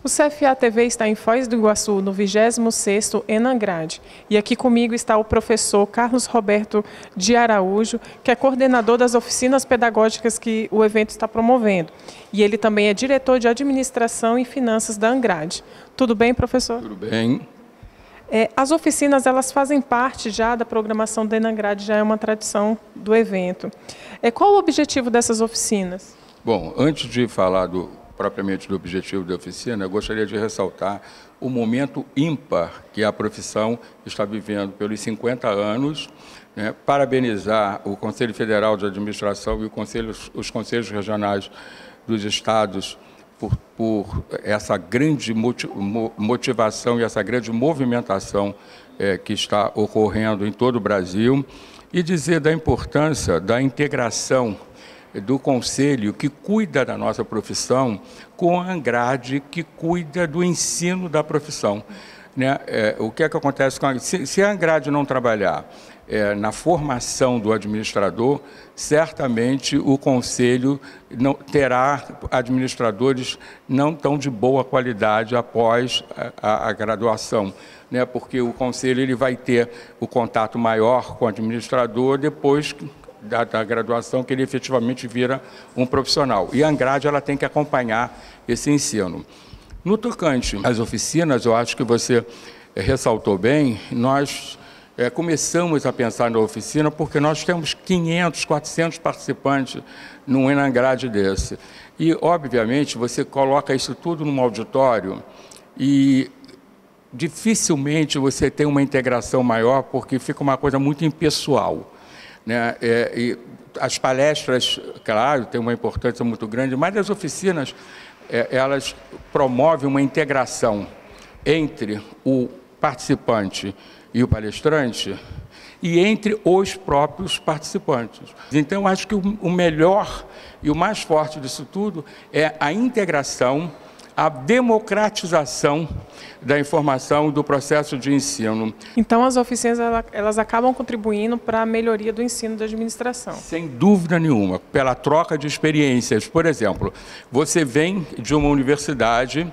O CFA-TV está em Foz do Iguaçu, no 26º Enangrade. E aqui comigo está o professor Carlos Roberto de Araújo, que é coordenador das oficinas pedagógicas que o evento está promovendo. E ele também é diretor de Administração e Finanças da Angrade. Tudo bem, professor? Tudo bem. As oficinas, elas fazem parte já da programação da Enangrade, já é uma tradição do evento. Qual o objetivo dessas oficinas? Bom, antes de falar propriamente do objetivo da oficina, eu gostaria de ressaltar o momento ímpar que a profissão está vivendo pelos 50 anos, né, parabenizar o Conselho Federal de Administração e os conselhos regionais dos estados por essa grande motivação e essa grande movimentação que está ocorrendo em todo o Brasil, e dizer da importância da integração do Conselho, que cuida da nossa profissão, com a Angrade, que cuida do ensino da profissão. Né? O que é que acontece com se a Angrade não trabalhar na formação do administrador, certamente o Conselho não terá administradores não tão de boa qualidade após a graduação, né? Porque o Conselho ele vai ter o contato maior com o administrador depois da graduação, que ele efetivamente vira um profissional. E a Angrade ela tem que acompanhar esse ensino. No tocante às oficinas, eu acho que você ressaltou bem, nós começamos a pensar na oficina porque nós temos 500, 400 participantes num Enangrade desse. E, obviamente, você coloca isso tudo num auditório e dificilmente você tem uma integração maior porque fica uma coisa muito impessoal. Né? E as palestras, claro, têm uma importância muito grande, mas as oficinas, elas promovem uma integração entre o participante e o palestrante e entre os próprios participantes. Então, acho que o melhor e o mais forte disso tudo é a integração, a democratização da informação do processo de ensino. Então, as oficinas elas acabam contribuindo para a melhoria do ensino da administração. Sem dúvida nenhuma, pela troca de experiências. Por exemplo, você vem de uma universidade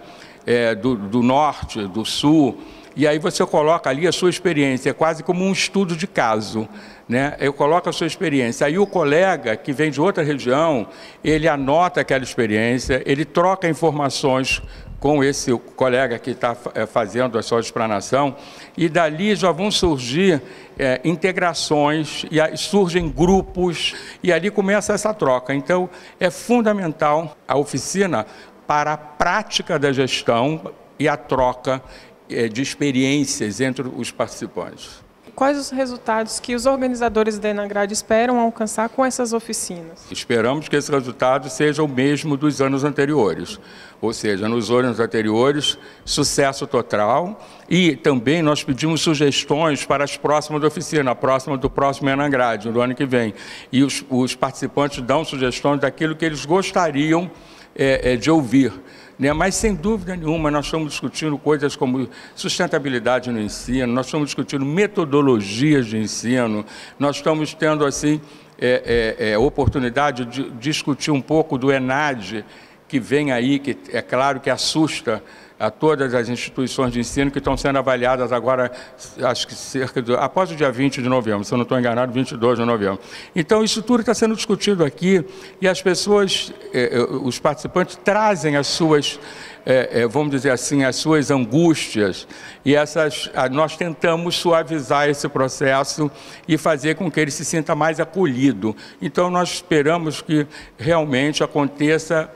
do norte, do sul, e aí você coloca ali a sua experiência, é quase como um estudo de caso, né? Eu coloco a sua experiência, aí o colega que vem de outra região, ele anota aquela experiência, ele troca informações com esse colega que está fazendo a sua explanação, e dali já vão surgir integrações, e aí surgem grupos, e ali começa essa troca. Então, é fundamental a oficina para a prática da gestão e a troca de experiências entre os participantes. Quais os resultados que os organizadores da Enangrade esperam alcançar com essas oficinas? Esperamos que esse resultado seja o mesmo dos anos anteriores, ou seja, nos anos anteriores, sucesso total, e também nós pedimos sugestões para as próximas oficinas, a próxima do próximo Enangrade, do ano que vem, e os participantes dão sugestões daquilo que eles gostariam de ouvir. Mas, sem dúvida nenhuma, nós estamos discutindo coisas como sustentabilidade no ensino, nós estamos discutindo metodologias de ensino, nós estamos tendo, assim, oportunidade de discutir um pouco do ENAD, que vem aí, que é claro que assusta a todas as instituições de ensino que estão sendo avaliadas agora, acho que após o dia 20 de novembro, se eu não estou enganado, 22 de novembro. Então, isso tudo está sendo discutido aqui e as pessoas, os participantes, trazem as suas, vamos dizer assim, as suas angústias e nós tentamos suavizar esse processo e fazer com que ele se sinta mais acolhido. Então, nós esperamos que realmente aconteça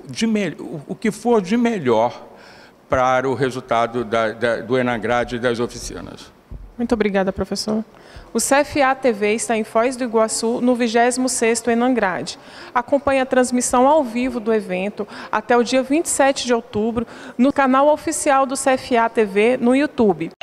o que for de melhor para o resultado do Enangrade e das oficinas. Muito obrigada, professor. O CFA-TV está em Foz do Iguaçu, no 26º Enangrade. Acompanhe a transmissão ao vivo do evento até o dia 27 de outubro no canal oficial do CFA-TV no YouTube.